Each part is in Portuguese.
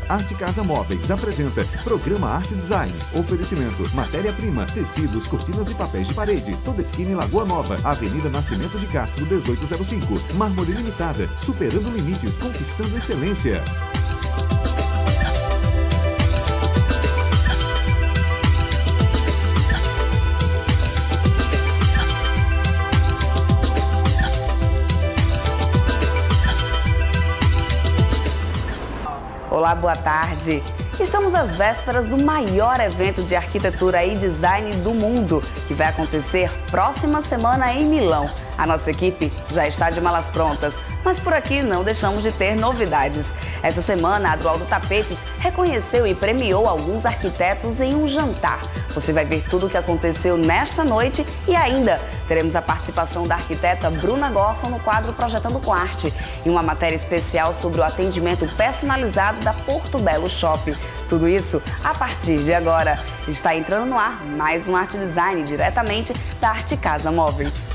Arte Casa Móveis apresenta Programa Arte Design. Oferecimento: matéria-prima, tecidos, cortinas e papéis de parede. Toda esquina em Lagoa Nova, Avenida Nascimento de Castro, 1805. Mármore Limitada, superando limites, conquistando excelência. Olá, boa tarde. Estamos às vésperas do maior evento de arquitetura e design do mundo, que vai acontecer próxima semana em Milão. A nossa equipe já está de malas prontas, mas por aqui não deixamos de ter novidades. Essa semana, a Adroaldo Tapetes reconheceu e premiou alguns arquitetos em um jantar. Você vai ver tudo o que aconteceu nesta noite e ainda teremos a participação da arquiteta Bruna Gosson no quadro Projetando com Arte e uma matéria especial sobre o atendimento personalizado da Porto Belo Shop. Tudo isso a partir de agora. Está entrando no ar mais um Arte Design diretamente da Arte Casa Móveis.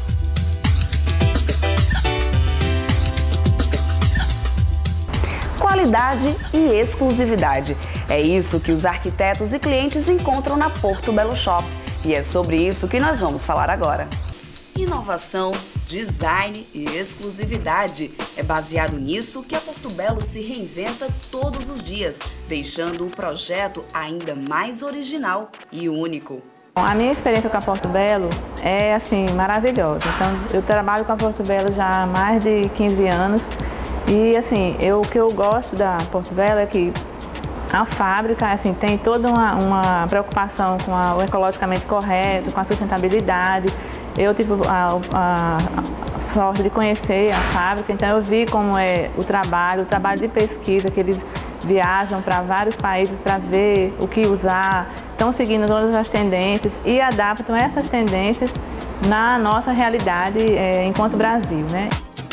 Qualidade e exclusividade. É isso que os arquitetos e clientes encontram na Porto Belo Shop. E é sobre isso que nós vamos falar agora. Inovação, design e exclusividade. É baseado nisso que a Porto Belo se reinventa todos os dias, deixando o projeto ainda mais original e único. A minha experiência com a Porto Belo é assim, maravilhosa. Então, eu trabalho com a Porto Belo já há mais de 15 anos. E assim, o que eu gosto da Porto Belo é que a fábrica assim, tem toda uma preocupação com o ecologicamente correto, com a sustentabilidade. Eu tive a sorte de conhecer a fábrica, então eu vi como é o trabalho de pesquisa, que eles viajam para vários países para ver o que usar, estão seguindo todas as tendências e adaptam essas tendências na nossa realidade enquanto Brasil, né?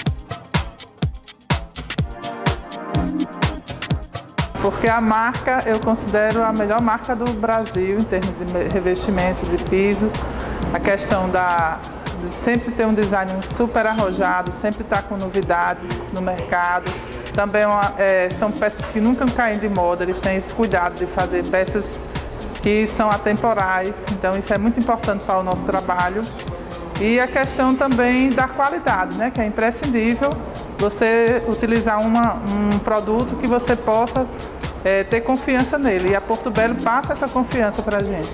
Porque a marca, eu considero a melhor marca do Brasil em termos de revestimento, de piso. A questão de sempre ter um design super arrojado, sempre estar com novidades no mercado. Também são peças que nunca caem de moda, eles têm esse cuidado de fazer peças que são atemporais. Então isso é muito importante para o nosso trabalho. E a questão também da qualidade, né? Que é imprescindível você utilizar um produto que você possa ter confiança nele. E a Porto Belo passa essa confiança para a gente.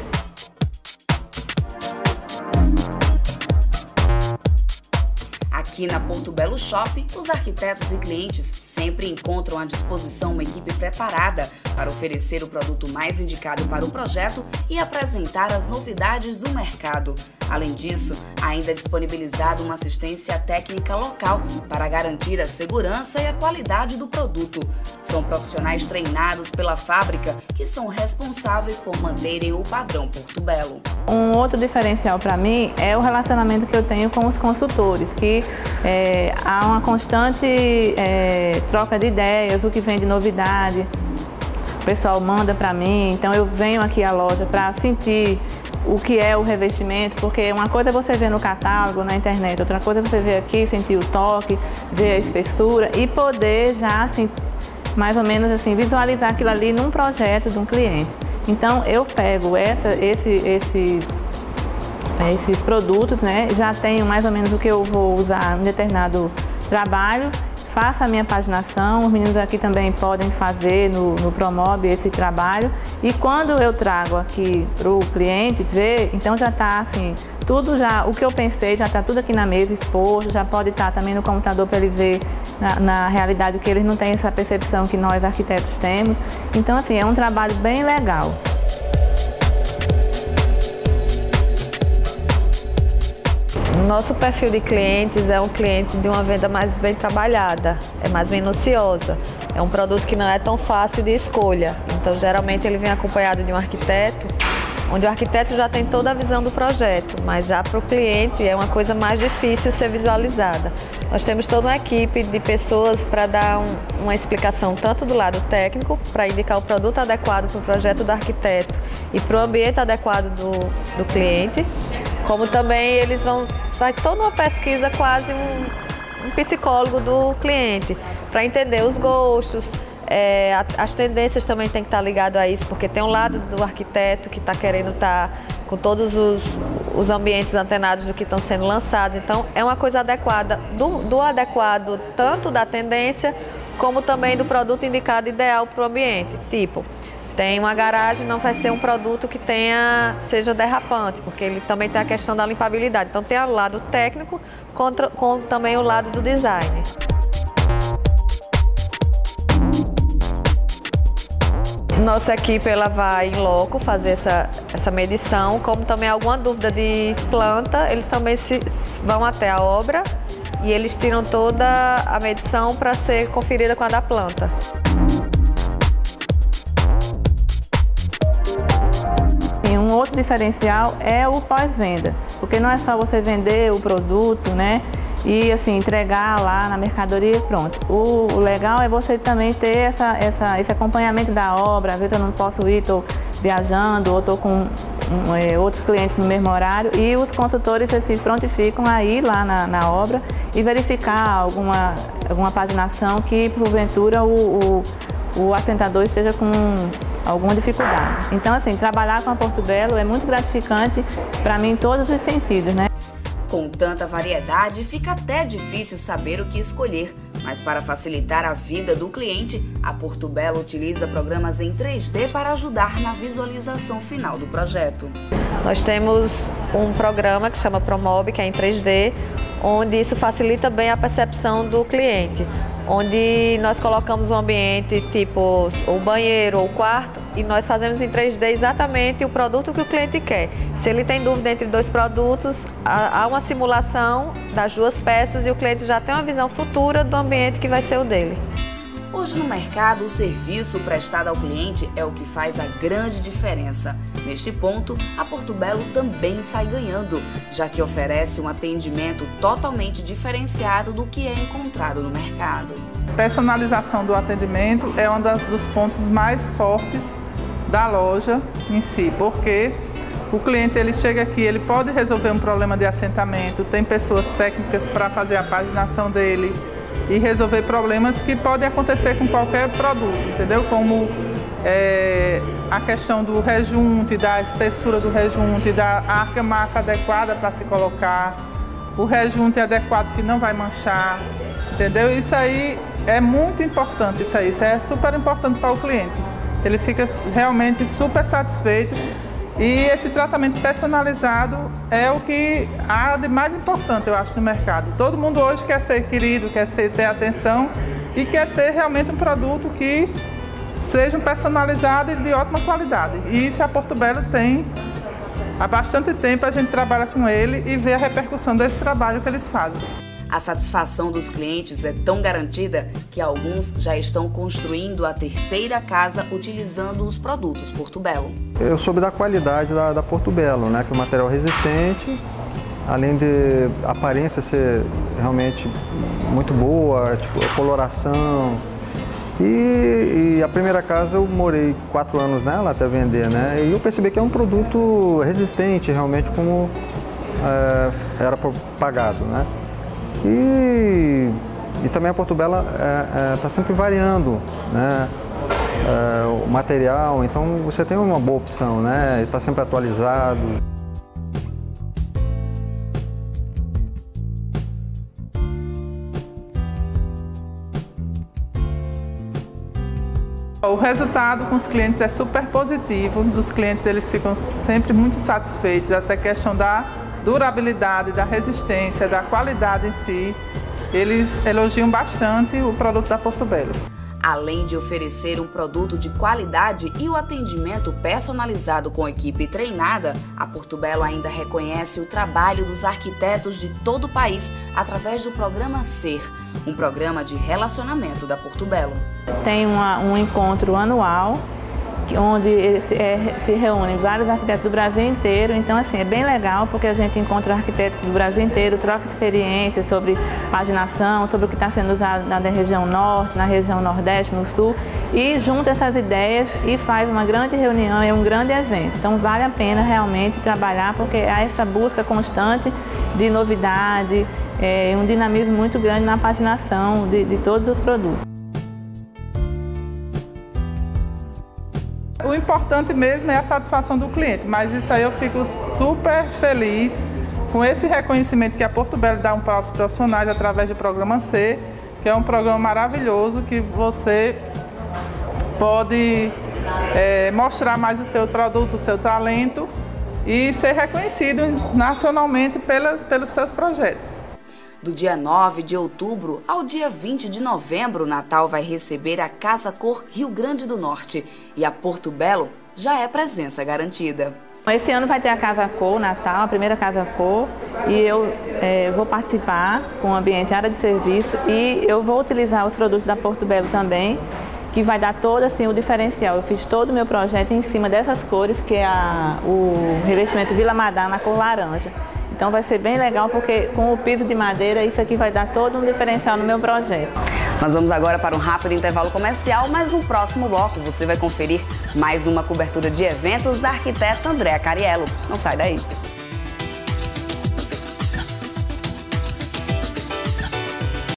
Aqui na Porto Belo Shop, os arquitetos e clientes sempre encontram à disposição uma equipe preparada para oferecer o produto mais indicado para o projeto e apresentar as novidades do mercado. Além disso, ainda é disponibilizada uma assistência técnica local para garantir a segurança e a qualidade do produto. São profissionais treinados pela fábrica que são responsáveis por manterem o padrão Porto Belo. Um outro diferencial para mim é o relacionamento que eu tenho com os consultores, que há uma constante troca de ideias, o que vem de novidade, o pessoal manda para mim, então eu venho aqui à loja para sentir o que é o revestimento, porque uma coisa é você ver no catálogo, na internet, outra coisa é você ver aqui, sentir o toque, ver a espessura e poder já, assim, mais ou menos assim, visualizar aquilo ali num projeto de um cliente. Então eu pego esses produtos, né? Já tenho mais ou menos o que eu vou usar em determinado trabalho, faço a minha paginação, os meninos aqui também podem fazer no Promob esse trabalho e quando eu trago aqui para o cliente ver, então já está assim, tudo já, o que eu pensei já está tudo aqui na mesa exposto, já pode estar também no computador para ele ver na realidade que eles não têm essa percepção que nós arquitetos temos. Então assim, é um trabalho bem legal. Nosso perfil de clientes é um cliente de uma venda mais bem trabalhada, é mais minuciosa. É um produto que não é tão fácil de escolha. Então, geralmente, ele vem acompanhado de um arquiteto, onde o arquiteto já tem toda a visão do projeto, mas já para o cliente é uma coisa mais difícil ser visualizada. Nós temos toda uma equipe de pessoas para dar uma explicação tanto do lado técnico, para indicar o produto adequado para o projeto do arquiteto e para o ambiente adequado do cliente, como também eles faz toda uma pesquisa, quase um psicólogo do cliente, para entender os gostos, As tendências também têm que estar ligadas a isso, porque tem um lado do arquiteto que está querendo estar com todos os ambientes antenados do que estão sendo lançados. Então, é uma coisa adequada, do adequado tanto da tendência, como também do produto indicado ideal para o ambiente. Tipo, tem uma garagem, não vai ser um produto que seja derrapante, porque ele também tem a questão da limpabilidade. Então, tem o lado técnico com também o lado do design. Nossa equipe ela vai em loco fazer essa medição, como também alguma dúvida de planta, eles também vão até a obra e eles tiram toda a medição para ser conferida com a da planta. E um outro diferencial é o pós-venda, porque não é só você vender o produto, né? E assim, entregar lá na mercadoria e pronto. O legal é você também ter esse acompanhamento da obra. Às vezes eu não posso ir, estou viajando ou estou com outros clientes no mesmo horário e os consultores se prontificam a ir lá na obra e verificar alguma paginação que porventura o assentador esteja com alguma dificuldade. Então assim, trabalhar com a Porto Belo é muito gratificante para mim em todos os sentidos, né? Com tanta variedade, fica até difícil saber o que escolher, mas para facilitar a vida do cliente, a Porto Belo utiliza programas em 3D para ajudar na visualização final do projeto. Nós temos um programa que chama Promob, que é em 3D, onde isso facilita bem a percepção do cliente, onde nós colocamos um ambiente tipo o banheiro ou o quarto e nós fazemos em 3D exatamente o produto que o cliente quer. Se ele tem dúvida entre dois produtos, há uma simulação das duas peças e o cliente já tem uma visão futura do ambiente que vai ser o dele. Hoje no mercado, o serviço prestado ao cliente é o que faz a grande diferença. Neste ponto, a Porto Belo também sai ganhando, já que oferece um atendimento totalmente diferenciado do que é encontrado no mercado. Personalização do atendimento é um dos pontos mais fortes da loja em si, porque o cliente ele chega aqui, ele pode resolver um problema de assentamento, tem pessoas técnicas para fazer a paginação dele e resolver problemas que podem acontecer com qualquer produto, entendeu? Como a questão do rejunte, da espessura do rejunte, da argamassa adequada para se colocar, o rejunte adequado que não vai manchar, entendeu? Isso aí é muito importante, isso é super importante para o cliente. Ele fica realmente super satisfeito e esse tratamento personalizado é o que há de mais importante, eu acho, no mercado. Todo mundo hoje quer ser querido, quer ter atenção e quer ter realmente um produto que seja personalizado e de ótima qualidade. E isso a Porto Belo tem. Há bastante tempo a gente trabalha com ele e vê a repercussão desse trabalho que eles fazem. A satisfação dos clientes é tão garantida que alguns já estão construindo a terceira casa utilizando os produtos Porto Belo. Eu soube da qualidade da Porto Belo, né? Que é um material resistente, além de a aparência ser realmente muito boa, tipo, a coloração. E a primeira casa eu morei 4 anos nela até vender, né? E eu percebi que é um produto resistente, realmente, como era pagado, né? E também a Porto Belo está sempre variando, né? O material, então você tem uma boa opção, né? Está sempre atualizado. O resultado com os clientes é super positivo, os clientes eles ficam sempre muito satisfeitos, até a questão da durabilidade, da resistência, da qualidade em si, eles elogiam bastante o produto da Porto Belo. Além de oferecer um produto de qualidade e o atendimento personalizado com equipe treinada, a Porto Belo ainda reconhece o trabalho dos arquitetos de todo o país através do programa SER, um programa de relacionamento da Porto Belo. Tem um encontro anual onde se reúnem vários arquitetos do Brasil inteiro, então assim, é bem legal porque a gente encontra arquitetos do Brasil inteiro, troca experiências sobre paginação, sobre o que está sendo usado na região norte, na região nordeste, no sul, e junta essas ideias e faz uma grande reunião, é um grande evento. Então vale a pena realmente trabalhar porque há essa busca constante de novidade, um dinamismo muito grande na paginação de todos os produtos. O importante mesmo é a satisfação do cliente, mas isso aí eu fico super feliz com esse reconhecimento que a Porto Belo dá para os profissionais através do Programa C, que é um programa maravilhoso que você pode mostrar mais o seu produto, o seu talento e ser reconhecido nacionalmente pelos seus projetos. Do dia 9 de outubro ao dia 20 de novembro, Natal vai receber a Casa Cor Rio Grande do Norte e a Porto Belo já é presença garantida. Esse ano vai ter a Casa Cor, Natal, a primeira Casa Cor, e eu vou participar com o ambiente área de serviço e eu vou utilizar os produtos da Porto Belo também, que vai dar todo assim, o diferencial. Eu fiz todo o meu projeto em cima dessas cores, que é o revestimento Vila Madá na cor laranja. Então vai ser bem legal porque com o piso de madeira isso aqui vai dar todo um diferencial no meu projeto. Nós vamos agora para um rápido intervalo comercial, mas no próximo bloco você vai conferir mais uma cobertura de eventos da arquiteta Andréa Cariello. Não sai daí.